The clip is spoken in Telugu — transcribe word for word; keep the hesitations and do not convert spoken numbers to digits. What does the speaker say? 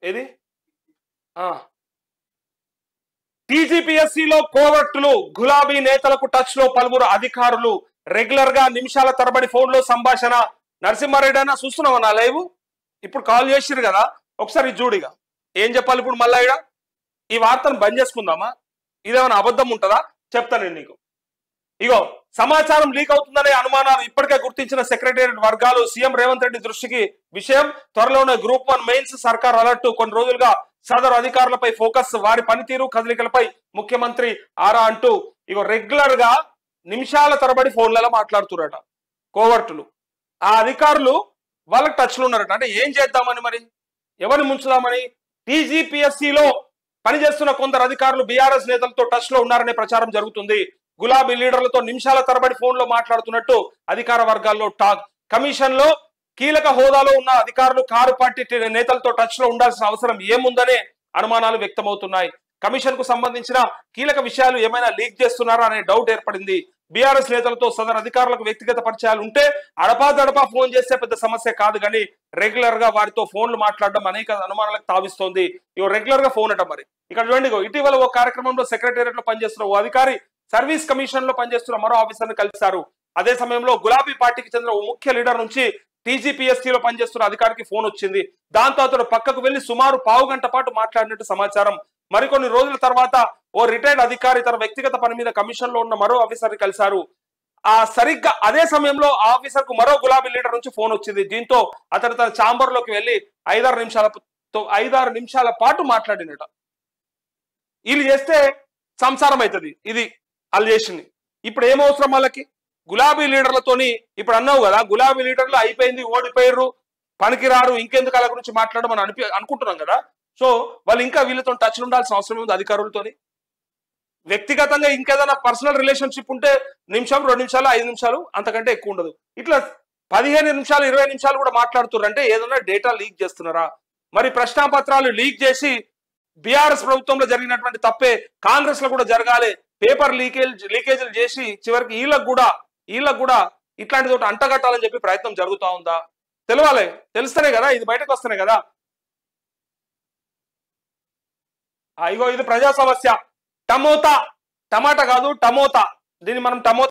ఏది టీజీపీఎస్సీలో కోవర్టులు గులాబీ నేతలకు టచ్ లో పలువురు అధికారులు రెగ్యులర్ గా నిమిషాల తరబడి ఫోన్ లో సంభాషణ. నరసింహారెడ్డి అయినా చూస్తున్నావా నా లైవ్? ఇప్పుడు కాల్ చేసిరు కదా, ఒకసారి జూడిగా ఏం చెప్పాలి ఇప్పుడు మళ్ళా ఇడ ఈ వార్తను బంద్ చేసుకుందామా? ఇదేమైనా అబద్ధం ఉంటుందా? చెప్తాను నేను నీకు. ఇగో సమాచారం లీక్ అవుతుందనే అనుమానాలు ఇప్పటికే గుర్తించిన సెక్రటేరియట్ వర్గాలు సీఎం రేవంత్ రెడ్డి దృష్టికి విషయం. త్వరలోనే గ్రూప్ వన్ మెయిన్స్ సర్కార్ అలర్ట్. కొన్ని రోజులుగా సదరు అధికారులపై ఫోకస్, వారి పనితీరు కదలికలపై ముఖ్యమంత్రి ఆరా అంటూ ఇగో రెగ్యులర్ గా నిమిషాల తరబడి ఫోన్లలో మాట్లాడుతున్నారట కోవర్టులు. ఆ అధికారులు వాళ్ళకి టచ్ లో ఉన్నారట. అంటే ఏం చేద్దామని, మరి ఎవరిని ముంచుదామని? టీజీపీఎస్సీలో పనిచేస్తున్న కొందరు అధికారులు బీఆర్ఎస్ నేతలతో టచ్ లో ఉన్నారనే ప్రచారం జరుగుతుంది. గులాబీ లీడర్లతో నిమిషాల తరబడి ఫోన్ లో మాట్లాడుతున్నట్టు అధికార వర్గాల్లో టాక్. కమిషన్ లో కీలక హోదాలో ఉన్న అధికారులు కారు పార్టీ నేతలతో టచ్ లో ఉండాల్సిన అవసరం ఏముందనే అనుమానాలు వ్యక్తమవుతున్నాయి. కమిషన్ కు సంబంధించిన కీలక విషయాలు ఏమైనా లీక్ చేస్తున్నారా అనే డౌట్ ఏర్పడింది. బీఆర్ఎస్ నేతలతో సదరు అధికారులకు వ్యక్తిగత పరిచయాలు ఉంటే అడపా దడపా ఫోన్ చేస్తే పెద్ద సమస్య కాదు, కానీ రెగ్యులర్ గా వారితో ఫోన్లు మాట్లాడడం అనేక అనుమానాలకు తావిస్తోంది. ఇగో రెగ్యులర్ గా ఫోన్ అట. మరి ఇక్కడ చూడండి, ఇటీవల ఓ కార్యక్రమంలో సెక్రటేరియట్ లో పనిచేస్తున్న ఓ అధికారి సర్వీస్ కమిషన్ లో పనిచేస్తున్న మరో ఆఫీసర్ ని కలిశారు. అదే సమయంలో గులాబీ పార్టీకి చెందిన ఓ ముఖ్య లీడర్ నుంచి టీజీపీఎస్సీలో పనిచేస్తున్న అధికారికి ఫోన్ వచ్చింది. దాంతో అతడు పక్కకు వెళ్లి సుమారు పావు గంట పాటు మాట్లాడినట్టు సమాచారం. మరికొన్ని రోజుల తర్వాత ఓ రిటైర్డ్ అధికారి తన వ్యక్తిగత పని మీద కమిషన్ లో ఉన్న మరో ఆఫీసర్ ని కలిశారు. ఆ సరిగ్గా అదే సమయంలో ఆ ఆఫీసర్ కు మరో గులాబీ లీడర్ నుంచి ఫోన్ వచ్చింది. దీంతో అతడు తన ఛాంబర్ లోకి వెళ్లి ఐదారు నిమిషాలతో ఐదారు నిమిషాల పాటు మాట్లాడినట. వీళ్ళు చేస్తే సంసారం అవుతుంది. ఇది వాళ్ళు చేసింది. ఇప్పుడు ఏమవసరం వాళ్ళకి? గులాబీ లీడర్లతోని ఇప్పుడు అన్నావు కదా, గులాబీ లీడర్లు అయిపోయింది, ఓడిపోయారు, పనికిరారు, ఇంకెందుకు అలా గురించి మాట్లాడమని అనిపి అనుకుంటున్నాం కదా. సో వాళ్ళు ఇంకా వీళ్ళతో టచ్ ఉండాల్సిన అవసరం ఉంది అధికారులతోని. వ్యక్తిగతంగా ఇంకేదైనా పర్సనల్ రిలేషన్షిప్ ఉంటే నిమిషం, రెండు నిమిషాలు, ఐదు నిమిషాలు, అంతకంటే ఎక్కువ ఉండదు. ఇట్లా పదిహేను నిమిషాలు, ఇరవై నిమిషాలు కూడా మాట్లాడుతున్నారంటే ఏదైనా డేటా లీక్ చేస్తున్నారా? మరి ప్రశ్నాపత్రాలు లీక్ చేసి బీఆర్ఎస్ ప్రభుత్వంలో జరిగినటువంటి తప్పే కాంగ్రెస్ లో కూడా జరగాలి. పేపర్ లీకేజ్ లీకేజీలు చేసి చివరికి వీళ్ళకు కూడా వీళ్ళకు కూడా ఇట్లాంటి చోట అంటగట్టాలని చెప్పి ప్రయత్నం జరుగుతూ ఉందా? తెలవాలి. తెలిస్తేనే కదా ఇది బయటకు వస్తేనే కదా. ఇగో ఇది ప్రజా సమస్య. టమోటా, టమాటా కాదు టమోటా. దీన్ని మనం టమోటా